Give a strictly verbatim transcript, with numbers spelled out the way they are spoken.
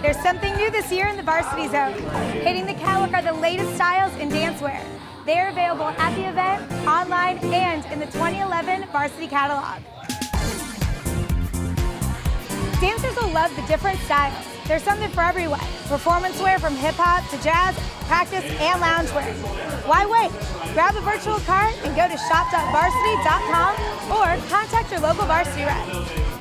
There's something new this year in the Varsity Zone. Hitting the catwalk are the latest styles in dancewear. They are available at the event, online, and in the twenty eleven Varsity catalog. Dancers will love the different styles. There's something for everyone. Performance wear from hip-hop to jazz, practice, and loungewear. Why wait? Grab a virtual cart and go to shop dot varsity dot com or contact your local Varsity rep.